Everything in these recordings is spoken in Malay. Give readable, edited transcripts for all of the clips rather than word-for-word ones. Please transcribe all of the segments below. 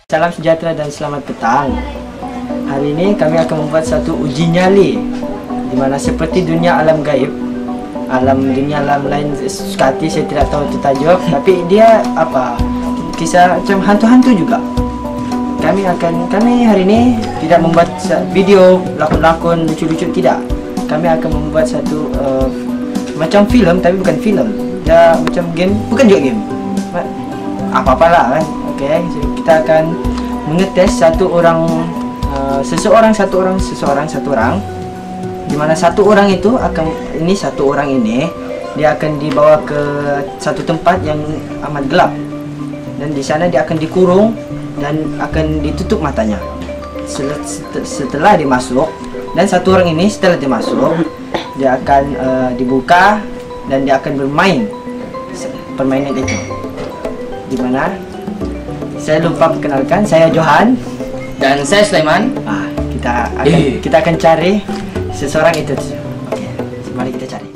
Salam sejahtera dan selamat petang. Hari ini kami akan membuat satu uji nyali di mana seperti dunia alam gaib, dunia alam lain suka hati, saya tidak tahu itu tajuk, tapi dia apa? Kisah macam hantu-hantu juga. Kami hari ini tidak membuat video lakon-lakon lucu-lucu, tidak. Kami akan membuat satu macam filem tapi bukan filem. Dia macam game, bukan juga game. Apa-apalah kan. Okey, kita akan mengetes satu orang seseorang di mana satu orang ini dia akan dibawa ke satu tempat yang amat gelap, dan di sana dia akan dikurung dan akan ditutup matanya. Setelah dia masuk, dan satu orang ini setelah dia masuk, dia akan dibuka dan dia akan bermain permainan itu. Di mana saya lupa perkenalkan, saya Johan dan saya Sulaiman. Kita akan cari seseorang itu. Oke, mari kita cari.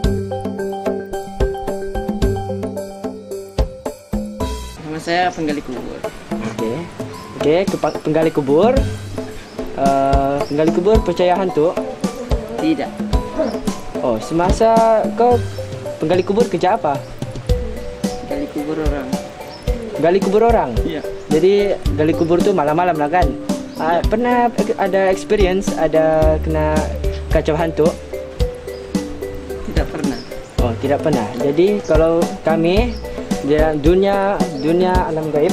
Nama saya penggali kubur. Oke, penggali kubur. Penggali kubur percaya hantu? Tidak. Oh, semasa kau penggali kubur kerja apa? Gali kubur orang. Gali kubur orang? Iya. Jadi gali kubur tuh malam-malam lah kan? Pernah ada experience, ada kena kacau hantu? Tidak pernah. Oh, tidak pernah. Jadi kalau kami dia dunia alam gaib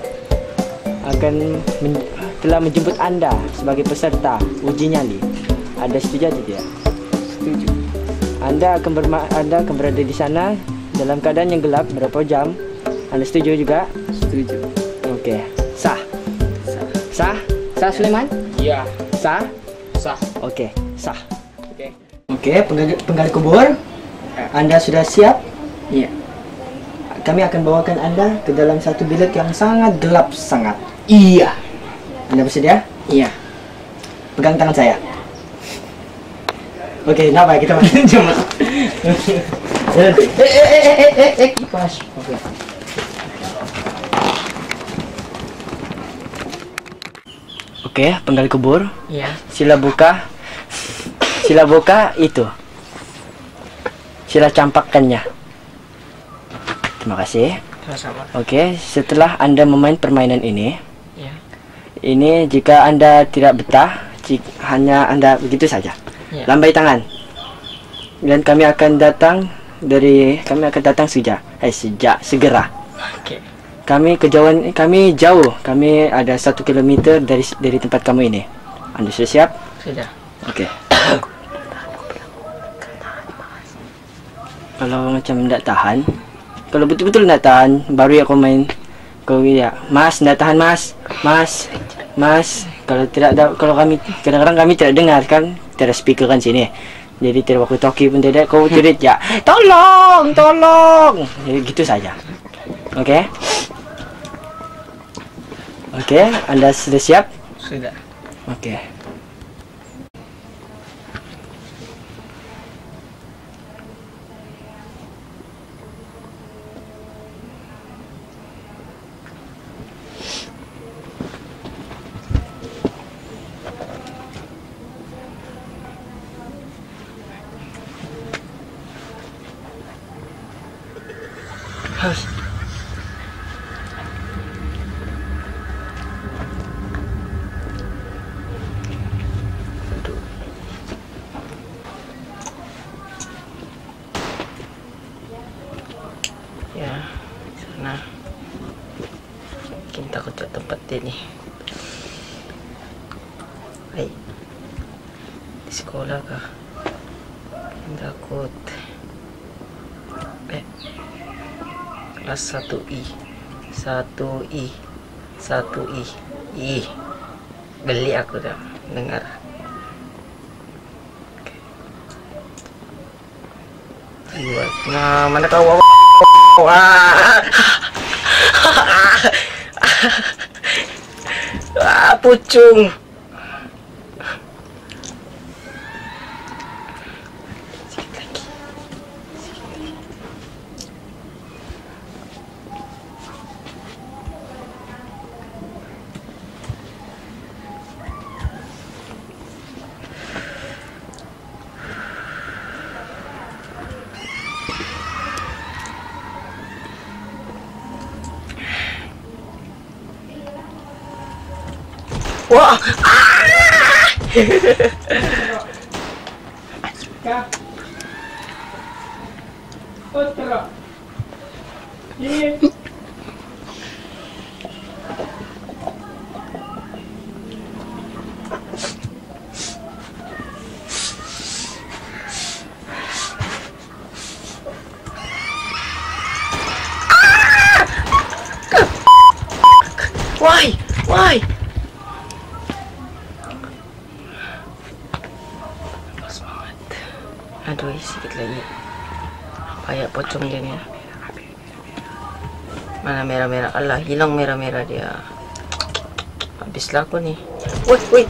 telah menjemput anda sebagai peserta uji nyali. Anda setuju atau tidak? Setuju. Anda akan berada di sana dalam keadaan yang gelap berapa jam? Anda setuju juga? Setuju. Okey. Sah. Sah Sulaiman? Iya. Sah? Sah. Okey, sah. Okey, penggali kubur. Anda sudah siap? Iya. Kami akan bawakan Anda ke dalam satu bilik yang sangat gelap sangat. Iya. Anda bersedia? Iya. Pegang tangan saya. Okey, kenapa kita masuk? Kipas. Okey. Okey, penggali kubur. Iya. Sila buka itu. Sila campakkannya. Terima kasih. Sama-sama. Okey, setelah Anda memain permainan ini, Iya. ini jika Anda tidak betah, hanya Anda begitu saja. Ya. Lambai tangan. Dan kami akan datang segera. Okey. Kami jauh. Kami ada 1 kilometer dari tempat kamu ini. Anda sudah siap? Sudah. Okey. Kalau macam tidak tahan, kalau betul-betul tidak tahan, baru aku main. Kau ya, Mas, tidak tahan Mas. Kalau kami kadang-kadang kami tidak dengar kan, tidak speaker kan sini. Jadi tidak walkie talkie pun tidak. Kau cerit ya, tolong. Jadi gitu saja. Okey. Okey, Anda sudah siap? Sudah. Okey. Ya, sana. Mungkin takut ke tempat ini. Hai. Di sekolah kah? Takut. Kelas 1I. Geli aku dah dengar. Nah, mana kau? Pucung. Sikit lagi. Wah. Why? Semangat. Aduh, sikit lagi. Payah pocong dia ni. Mana merah-merah? Allah, hilang merah-merah dia. Habislah aku ni. Woi.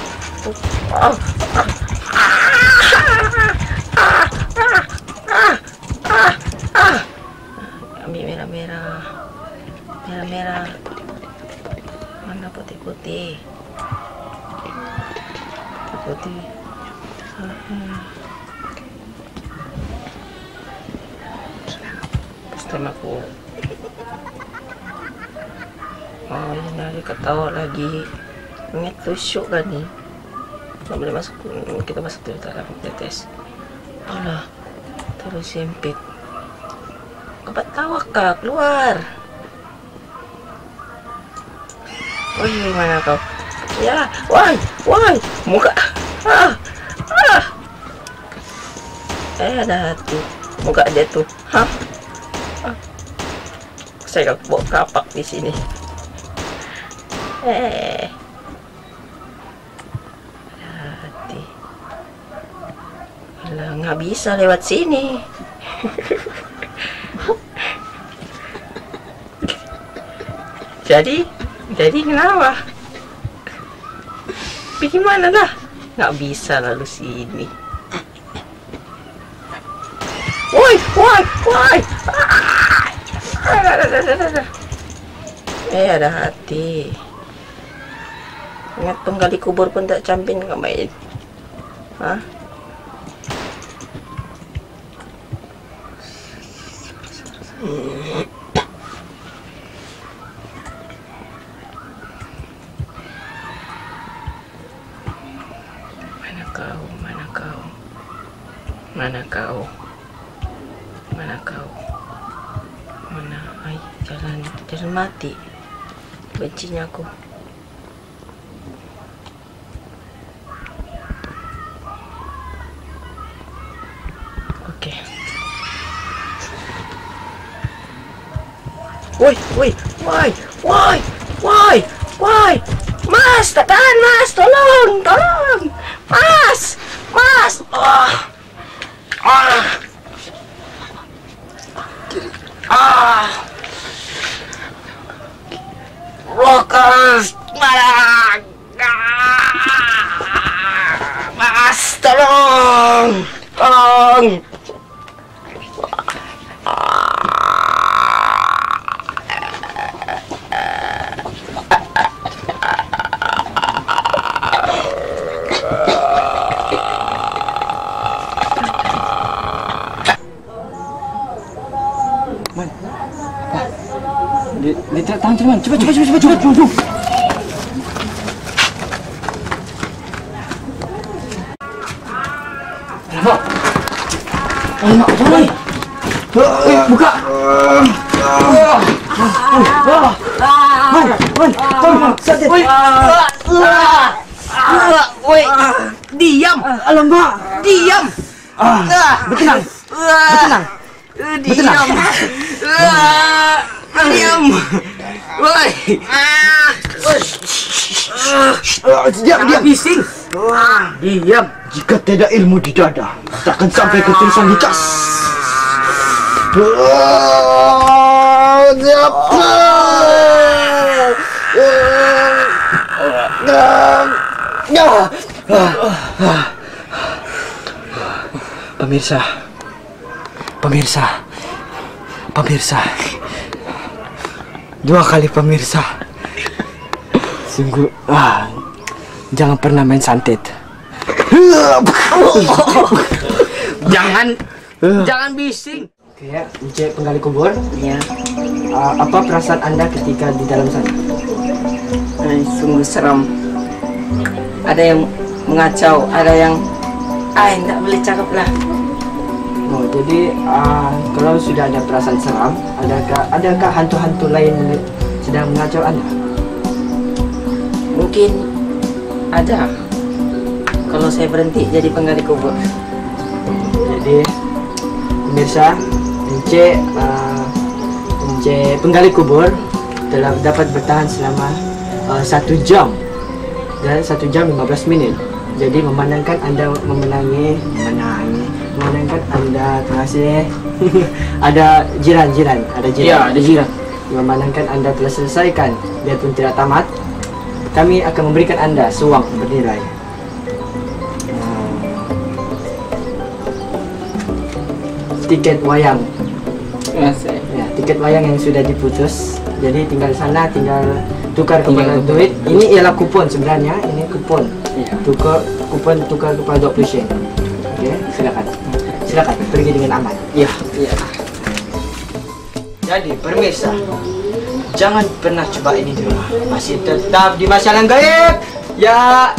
Ambil merah-merah. Merah-merah. Mana putih-putih? Putih. Pasti aku. Oh, ini ada ketawa lagi. Ini tusuk kan ni? Tak boleh masuk. Kita masuk dulu dalam tetes. Alah, terus sempit. Kapat tawa kah? Keluar. Woi, mana kau? Ya, woi, muka. Ada hati. Muka dia tu. Saya bawa kapak di sini. Ada hati. Alah, nggak bisa lewat sini. Jadi kenapa? Bagaimana dah? Nggak bisa lalu sini. Woi. Ada hati. Ingat penggali kubur pun tak camping nggak main. Hah? Mana? Ay, jalan mati. Bencinya aku. Oke. Woi. Mas, tahan, Mas, tolong. Mas. Rokas, mana? Mas, tolong. Dia tak tahan teman. Cepat. Alamak, jangan. Buka. Diam. Alamak, diam. Bertenang. Diam. Woi. Diam. Bising. Diam. Jika tidak ilmu di dada, takkan sampai ke tulisan di tas. Pemirsa. 2 kali pemirsa. Sungguh, jangan pernah main santet. Jangan bising. Oke ya, Encik penggali kubur. Ya, Apa perasaan Anda ketika di dalam sana? sungguh seram. ada yang mengacau, ada yang tak boleh cakap lah. Oh, jadi kalau sudah ada perasaan seram, adakah hantu-hantu lain sedang mengacau anda? Mungkin ada kalau saya berhenti jadi penggali kubur. Jadi pemirsa, Encik penggali kubur telah dapat bertahan selama 1 jam dan 1 jam 15 minit. Jadi memandangkan anda memandangkan anda, terima kasih. ada jiran. Ya, ada jiran. Memandangkan anda telah selesaikan biarpun tidak tamat, kami akan memberikan anda seawang bernilai tiket wayang. Ya, tiket wayang yang sudah diputus. Jadi tinggal sana, tinggal tukar kepada duit. Ini ialah kupon sebenarnya. Ini kupon. Ya. Kupon tukar kepada 20 sen. Okey, silakan pergi dengan aman. Ya. Jadi pemirsa, jangan pernah coba ini di rumah. Masih tetap di Masa Alam Gaib. Ya,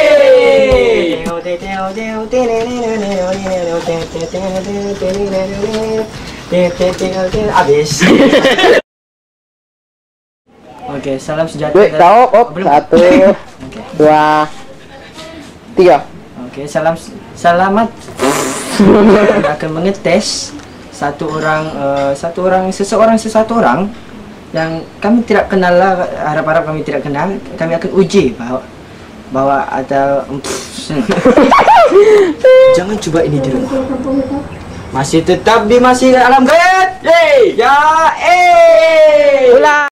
habis. Okey, salam sejahtera. Wait, tahu, 1, 2, 3. Okey, selamat. Kita akan mengetes seseorang yang kami tidak kenal lah, harap-harap kami tidak kenal. Kami akan uji bahwa ada jangan coba ini di rumah. Masih tetap di Masih Alam Gaib. Ya,